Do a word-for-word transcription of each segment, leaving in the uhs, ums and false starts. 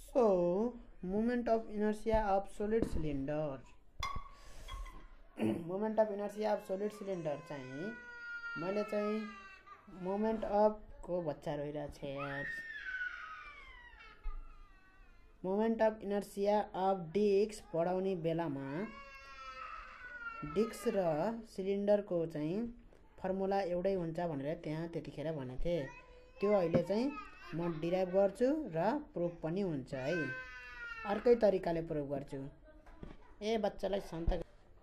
So moment of inertia of solid cylinder moment of inertia of solid cylinder चाहिँ मैले चाहिँ moment of को बच्चा रोइरहेछ यार moment of inertia of disc पढाउने बेलामा डिस्क र सिलिन्डर को चाहिँ फर्मुला एउटै हुन्छ भनेर त्यहाँ त्यतिखेर भनेको थिए। त्यो अहिले चाहिँ म डिराइभ गर्छु र प्रुफ पनि हुन्छ है। अर्कै तरिकाले प्रुफ गर्छु। ए बच्चालाई शान्त।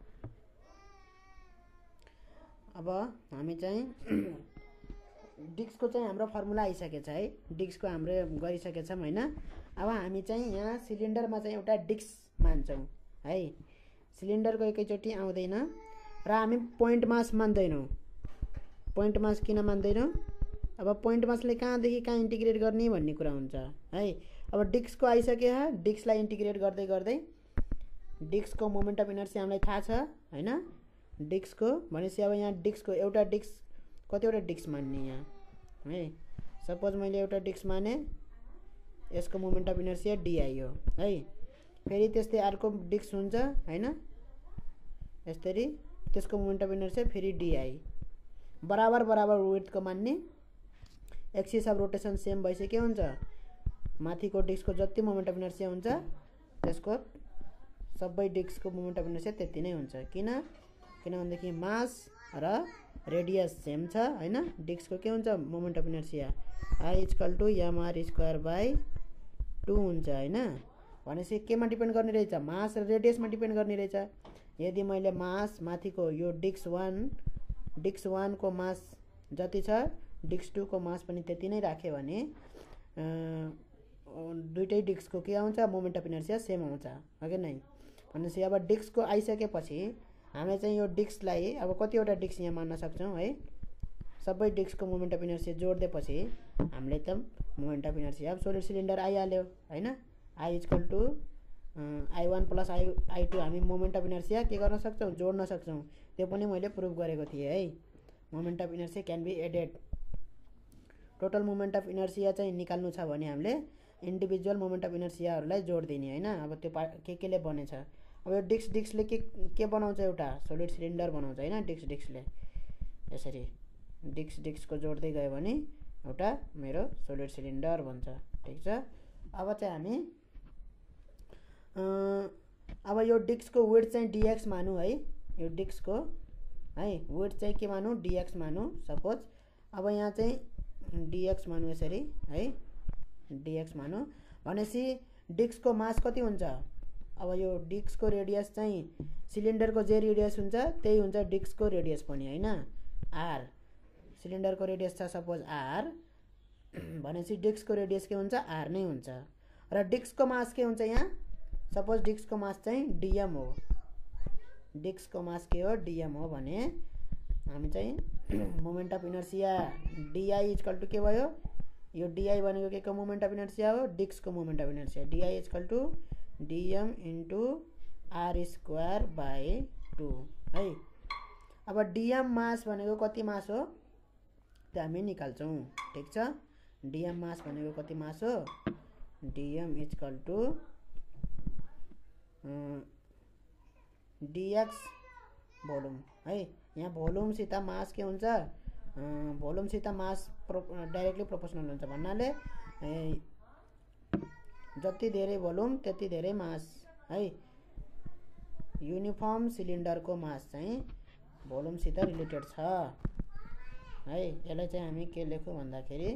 अब हामी चाहिँ डिस्कको चाहिँ हाम्रो फर्मुला आइसकेछ है। डिस्कको हाम्रो गरिसकेछौँ हैन। अब हामी चाहिँ यहाँ सिलिन्डरमा चाहिँ एउटा डिस्क मान्छौँ है। सिलिन्डरको एकैचोटी आउँदैन र हामी पोइन्ट मास मान्दैनौँ। पोइन्ट मास किन मान्दैनौँ? अब पोइन्ट मासले कहाँदेखि कहाँ इन्टिग्रेट गर्ने भन्ने कुरा हुन्छ है। अब डिस्कको आइसक्यो। डिस्कलाई इन्टिग्रेट गर्दै गर्दै डिस्कको मोमेन्ट अफ इनर्सी हामीलाई थाहा छ हैन। डिस्कको भनेपछि अब यहाँ डिस्कको एउटा डिस्क कतिवटा डिस्क मान्ने यहाँ है। सपोज मैले एउटा डिस्क माने, यसको मोमेन्ट अफ इनर्सी डी हो है। फेरि त्यस्तै अर्को डिस्क हुन्छ हैन। यसरी त्यसको मोमेन्ट अफ इनर्सी फेरि डी बराबर बराबर विड्थको मान्ने। एक्सिस अफ रोटेसन सेम भएपछि के हुन्छ? माथिको डिस्कको जति मोमेन्ट अफ इनर्सी हुन्छ त्यसको सबै डिस्कको मोमेन्ट अफ इनर्सी त्यति नै हुन्छ। किन? किनभनेदेखि मास र रेडियस सेम छ हैन। डिस्कको के हुन्छ? Moment of inertia I equal to MR square by two हुन्छ हैन। भनेपछि केमा डिपेन्ड गर्ने रहेछ? मास र रेडियसमा डिपेन्ड गर्ने रहेछ। यदि मैले मास माथिको यो डिस्क वान डिस्क वान को मास जति छ डिस्क टू को मास पनि त्यति नै राखे भने दुईटै डिस्कको के आउँछ? मोमेन्ट अफ इनर्सी सेम आउँछ अगे नै। भनेपछि अब डिस्कको आइसकेपछि हामी चाहिँ यो डिस्कलाई अब कतिवटा डिस्क यहाँ मान्न सक्छौँ है। सबै डिस्कको मोमेन्ट अफ इनर्सी जोड्दिएपछि हामीले त मोमेन्ट अफ इनर्सी अब सोलिड सिलिन्डर आइहाल्यो हैन। I equal to I one plus I I two हामी मोमेन्ट अफ इनर्सी के गर्न सक्छौँ? जोड्न सक्छौँ। त्यो पनि मैले प्रुफ गरेको थिएँ है। Moment of inertia can be added. Total moment of inertia चाहिँ निकाल्नु छ भने हामीले इन्डिभिजुअल मोमेन्ट अफ इनर्सियाहरूलाई जोड्दिने हैन। अब त्यो के केले बनेछ? अब यो डिस्क डिस्कले के के बनाउँछ? एउटा सोलिड सिलिन्डर बनाउँछ हैन। डिस्क डिस्कले यसरी डिस्क डिस्कको जोड्दै गयो भने एउटा मेरो सोलिड सिलिन्डर बन्छ। ठीक छ। अब चाहिँ हामी अब यो डिस्कको विड्थ चाहिँ डीएक्स मानौँ है। यो डिस्कको है विड्थ चाहिँ के मानौँ? डीएक्स मानौँ सपोज। अब यहाँ चाहिँ डीएक्स मानौँ यसरी है। डीएक्स मानौँ भनेपछि डिस्कको मास कति हुन्छ? अब यो डिस्कको रेडियस चाहिँ सिलिन्डरको जे रेडियस हुन्छ त्यही हुन्छ डिस्कको रेडियस पनि हैन। आर सिलिन्डरको रेडियस छ सपोज आर भनेपछि डिस्कको रेडियस के हुन्छ? आर नै हुन्छ। र डिस्कको मास के हुन्छ? यहाँ सपोज डिस्कको मास चाहिँ डीएम हो। डिस्कको मास के हो? डीएम हो भने हामी चाहिँ moment of inertia DI equal to के भयो? यो डीआई भनेको के को मोमेन्ट अफ इनर्सिया हो? डिस्कको moment of inertia. DI equal to DM into R square by two है। अब डीएम मास भनेको कति मास हो त्यो हामी निकाल्छौँ। ठीक छ। डीएम मास भनेको कति मास हो? DM equal to DX volume है। यहाँ भोल्युमसित मास के हुन्छ? भोल्युमसित मास प्रो डाइरेक्टली प्रोपोर्सनल हुन्छ भन्नाले जति धेरै भोल्युम त्यति धेरै मास है। युनिफर्म सिलिन्डरको मास चाहिँ भोल्युमसित रिलेटेड छ है। यसलाई चाहिँ हामी के लेखौँ भन्दाखेरि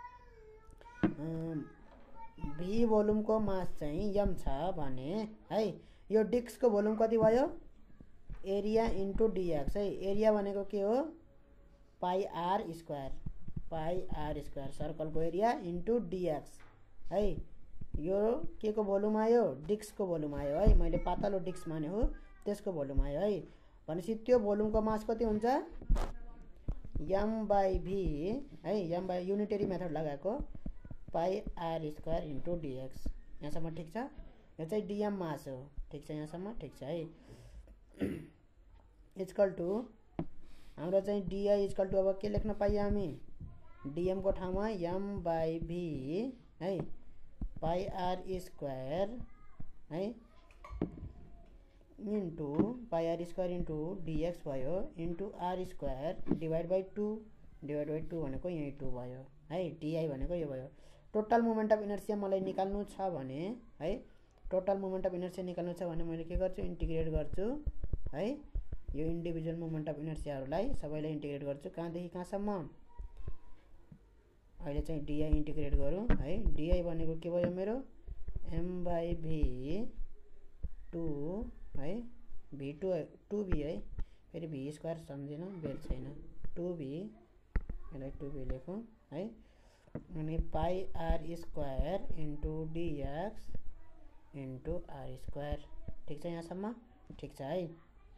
भी भोल्युमको मास चाहिँ एम छ भने है। यो डिस्कको भोल्युम कति भयो? एरिया इन्टु डीएक्स है। एरिया भनेको के हो? Pi R square pi R square सर्कलको एरिया इन्टु डीएक्स है। यो के को भोल्युम आयो? डिस्कको भोल्युम आयो है। मैले पातलो डिस्क माने हो त्यसको भोल्युम आयो है। भनेपछि त्यो भोल्युमको मास कति हुन्छ? एम बाई भी है। एम बाई युनिटरी मेथड लगाएको pi R square into DX. यहाँसम्म ठिक छ। यो चाहिँ डीएम मास हो। ठिक छ यहाँसम्म ठिक छ है। इक्वल टु हाम्रो चाहिँ डीआई इक्वल टु अब के लेख्न पाइयो हामी? डीएम को ठाउँमा एम बाई भी है पाई आर स्क्वायर है into pi R square into DX भयो into R square divide by two divide by two भनेको यही टू भयो है। डिआई भनेको यो भयो। टोटल मोमेन्ट अफ इनर्सिया मलाई निकाल्नु छ भने है टोटल मोमेन्ट अफ इनर्सिया निकाल्नु छ भने मैले के गर्छु इन्टिग्रेट गर्छु है यो इन्डिभिजुअल मोमेन्ट अफ इनर्सियाहरूलाई सबैलाई इन्टिग्रेट गर्छु कहाँदेखि कहाँसम्म अहिले चाहिँ डिआई इन्टिग्रेट गरौँ है। डिआई भनेको के भयो मेरो एम बाई भी टू है भी टू टू भी है फेरि भी स्क्वायर सम्झिन बेल छैन टू भी यसलाई टू भी लेखौँ है अनि pi R square into DX into R square ठिक छ यहाँसम्म ठिक छ है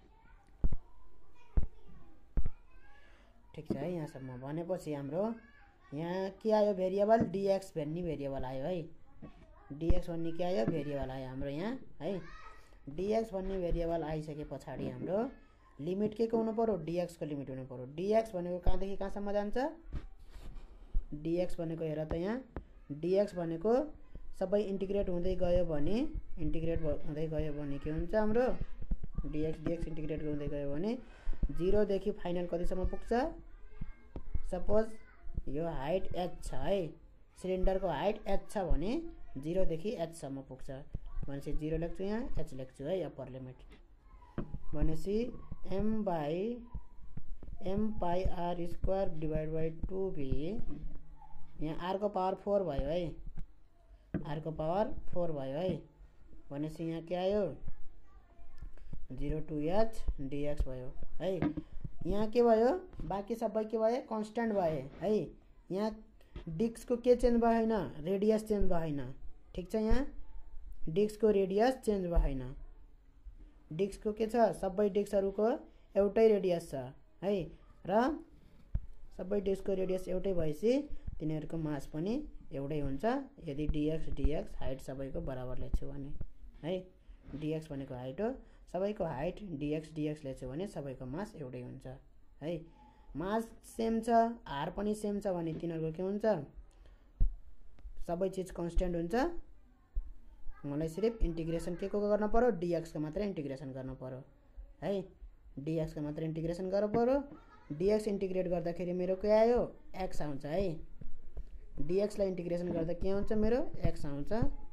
ठिक छ है यहाँसम्म भनेपछि हाम्रो यहाँ के आयो भेरिएबल डिएक्स भन्ने भेरिएबल आयो है डिएक्स भन्ने के आयो भेरिएबल आयो हाम्रो यहाँ है डिएक्स भन्ने भेरिएबल आइसके पछाडि हाम्रो लिमिट के को हुनु पर्यो डिएक्स को लिमिट हुनु पर्यो। डिएक्स भनेको कहाँदेखि कहाँसम्म जान्छ डिएक्स भनेको हेर त यहाँ डिएक्स भनेको सबै इन्टिग्रेट हुँदै गयो भने इन्टिग्रेट हुँदै गयो भने के हुन्छ हाम्रो डिएक्स डिएक्स इन्टिग्रेट हुँदै गयो भने जीरो देखि फाइनल कतिसम्म पुग्छ सपोज यो हाइट एच छ है सिलिन्डरको हाइट एच छ भने जीरो देखि एच सम्म पुग्छ भनेपछि जीरो लेख्छु यहाँ एच लेख्छु है अप्पर लिमिट भनेपछि M by M pi R square divide by two V यहाँ आर को पावर फोर भयो है आर को पावर फोर भयो है भनेपछि यहाँ के आयो जीरो टू एच डिएक्स भयो है। यहाँ के भयो बाँकी सबै के भयो कन्स्ट्यान्ट भए है यहाँ डिस्कको के चेन्ज भएन रेडियस चेन्ज भएन ठिक छ यहाँ डिस्कको रेडियस चेन्ज भएन डिस्कको के छ सबै डिस्कहरूको एउटै रेडियस छ है र सबै डिस्कको रेडियस एउटै भएपछि तिनीहरूको मास पनि एउटै हुन्छ यदि डिएक्स डिएक्स हाइट सबैको बराबर लेख्छु भने है डिएक्स भनेको हाइट हो सबैको हाइट डिएक्स डिएक्स लेख्छु भने सबैको मास एउटै हुन्छ है। मास सेम छ आर पनि सेम छ भने तिनीहरूको के हुन्छ सबै चिज कन्स्ट्यान्ट हुन्छ मलाई सिर्फ इन्टिग्रेसन के को गर्न पर्यो डिएक्स को मात्र इन्टिग्रेसन गर्न पर्यो है डिएक्स को मात्र इन्टिग्रेसन गर्नु पर्यो डिएक्स इन्टिग्रेट गर्दाखेरि मेरो के आयो एक्स आउँछ है डिएक्स लाई इन्टिग्रेसन गर्दा के आउँछ मेरो एक्स आउँछ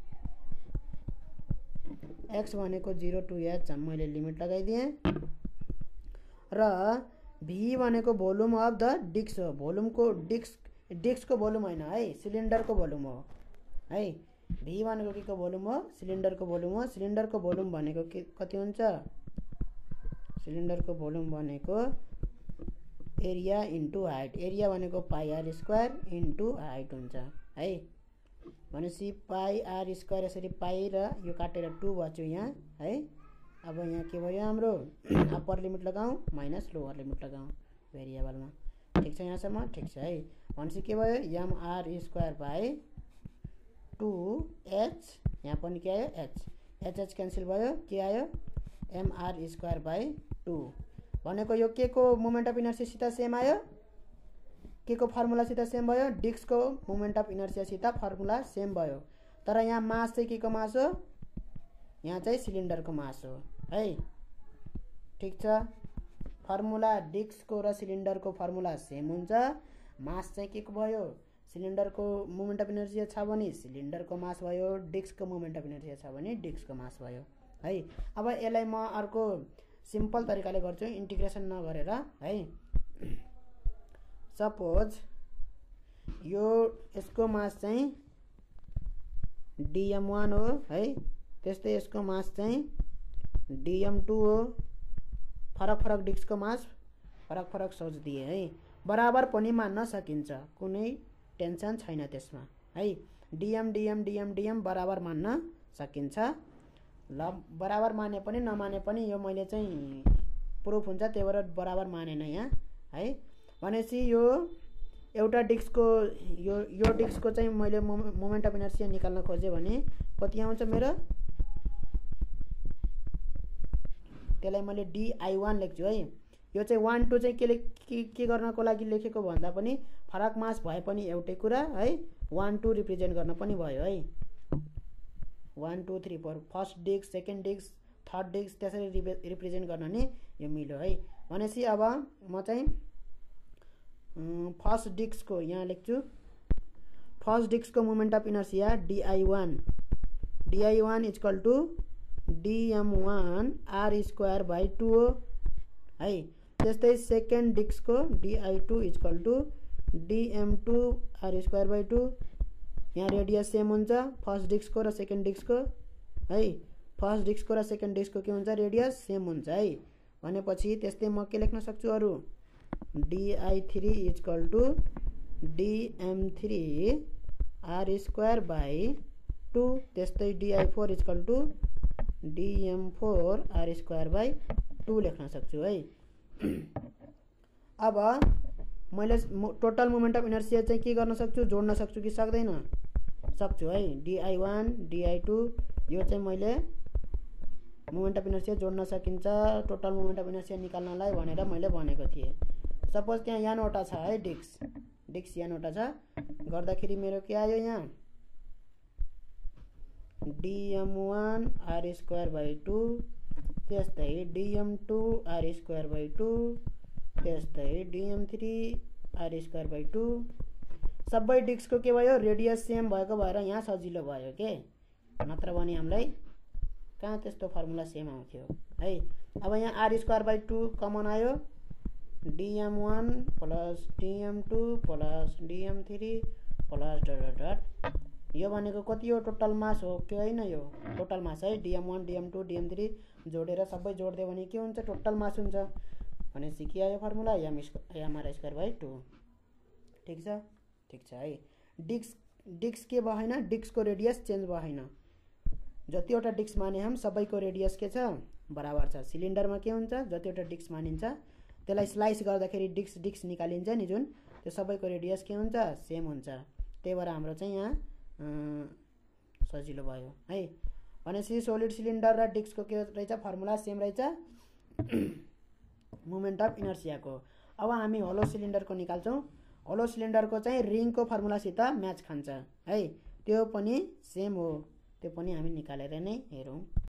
एक्स भनेको जीरो टू एच मैले लिमिट लगाइदिएँ र भी भनेको भोल्युम अफ द डिस्क हो भोल्युमको डिस्क डिस्कको भोल्युम होइन है सिलिन्डरको भोल्युम हो है भी भनेको के को भोल्युम हो सिलिन्डरको भोल्युम हो सिलिन्डरको भोल्युम भनेको के कति हुन्छ सिलिन्डरको भोल्युम भनेको एरिया इन्टु हाइट एरिया भनेको pi R square into height हुन्छ है भनेपछि पाई आर स्क्वायर यसरी पाई र यो काटेर टू बच्यो यहाँ है। अब यहाँ के भयो हाम्रो अप्पर लिमिट लगाऊँ माइनस लोअर लिमिट लगाऊँ भेरिएबलमा ठिक छ यहाँसम्म ठिक छ है भनेपछि के भयो M R square by two H यहाँ पनि के आयो एच एच एच क्यान्सल भयो के आयो M R square by two भनेको यो के को मोमेन्ट अफ इनर्सियासित सेम आयो के को फर्मुलासित सेम भयो डिस्कको मोमेन्ट अफ इनर्सियासित फर्मुला सेम भयो तर यहाँ मास चाहिँ के को मास हो यहाँ चाहिँ सिलिन्डरको मास हो है ठिक छ फर्मुला डिस्कको र सिलिन्डरको फर्मुला सेम हुन्छ मास चाहिँ के को भयो सिलिन्डरको मोमेन्ट अफ इनर्सिया छ भने सिलिन्डरको मास भयो डिस्कको मोमेन्ट अफ इनर्सिया छ भने डिस्कको मास भयो है। अब यसलाई म अर्को सिम्पल तरिकाले गर्छु इन्टिग्रेसन नगरेर है सपोज यो यसको मास चाहिँ डिएम वान हो है त्यस्तै यसको मास चाहिँ डिएम टू हो फरक फरक डिस्कको मास फरक फरक सोच दिए है बराबर पनि मान्न सकिन्छ कुनै टेन्सन छैन त्यसमा है डिएम डिएम डिएम डिएम बराबर मान्न सकिन्छ ल बराबर माने पनि नमाने पनि यो मैले चाहिँ प्रुफ हुन्छ त्यही भएर बराबर मानेन यहाँ है भनेपछि यो एउटा डिस्कको यो यो डिस्कको चाहिँ मैले मोमेन्ट अफ इनर्सिया निकाल्न खोजेँ भने कति आउँछ मेरो त्यसलाई मैले डी आई वान लेख्छु है यो चाहिँ वान टू चाहिँ के के के गर्नको लागि लेखेको भन्दा पनि फरक मास भए पनि एउटै कुरा है वान टू रिप्रेजेन्ट गर्न पनि भयो है one two three four first disc second disc third disc त्यसरी रिप्रेजेन्ट गर्न नि यो मिल्यो है। भनेपछि अब म चाहिँ फर्स्ट डिस्कको यहाँ लेख्छु फर्स्ट डिस्कको moment of inertia DI one DI one equal to DM one R square by two हो है। त्यस्तै सेकेन्ड डिस्कको DI two equal to DM two R square by two यहाँ रेडियस सेम हुन्छ फर्स्ट डिस्कको र सेकेन्ड डिस्कको है। फर्स्ट डिस्कको र सेकेन्ड डिस्कको के हुन्छ रेडियस सेम हुन्छ है। भनेपछि त्यस्तै म के लेख्न सक्छु अरू DI three equal to DM three R square by two त्यस्तै DI four equal to DM four R square by two लेख्न सक्छु है। अब मैले टोटल मोमेन्ट अफ इनर्सिया चाहिँ के गर्न सक्छु जोड्न सक्छु कि सक्दैन सक्छु है। डिआई वान डिआई टू यो चाहिँ मैले मोमेन्ट अफ इनर्सिया जोड्न सकिन्छ टोटल मोमेन्ट अफ इनर्सिया निकाल्नलाई भनेर मैले भनेको थिएँ। सपोज त्यहाँ यहाँवटा छ है डिस्क डिस्क यहाँवटा छ गर्दाखेरि मेरो के आयो यहाँ DM one R square by two त्यस्तै DM two R square by two त्यस्तै DM three R square by two सबै डिस्कको के भयो रेडियस सेम भएको भएर यहाँ सजिलो भयो के नत्र भने हामीलाई कहाँ त्यस्तो फर्मुला सेम आउँथ्यो है। अब यहाँ R square by two common आयो DM one plus DM two plus DM three plus dot dot यो भनेको कति हो टोटल मास हो के होइन यो टोटल मास है। DM one DM two DM three जोडेर सबै जोडिदियो भने के हुन्छ टोटल मास हुन्छ भनेपछि के आयो formula M M R square by two ठिक छ ठिक छ है। डिस्क डिस्क के भएन डिस्कको रेडियस चेन्ज भएन जतिवटा डिस्क माने हम सबैको रेडियस के छ बराबर छ। सिलिन्डरमा के हुन्छ जतिवटा डिस्क मानिन्छ त्यसलाई स्लाइस गर्दाखेरि डिस्क डिस्क निकालिन्छ नि जुन त्यो सबैको रेडियस के हुन्छ सेम हुन्छ त्यही भएर हाम्रो चाहिँ यहाँ सजिलो भयो है। भनेपछि सोलिड सिलिन्डर र डिस्कको के रहेछ फर्मुला सेम रहेछ मोमेन्ट अफ इनर्सियाको। अब हामी होलो सिलिन्डरको निकाल्छौँ होलो सिलिन्डरको चाहिँ रिङको फर्मुलासित म्याच खान्छ है त्यो पनि सेम हो त्यो पनि हामी निकालेर नै हेरौँ।